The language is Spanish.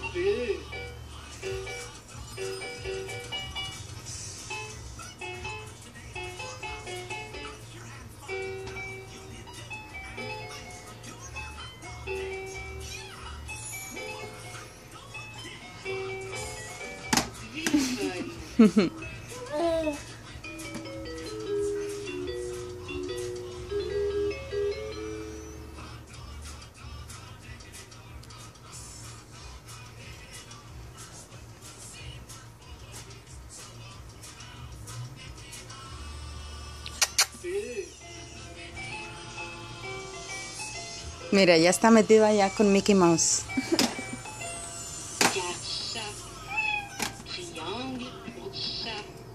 Sí. Mira, ya está metido allá con Mickey Mouse. Chat, chat, triangle, chat.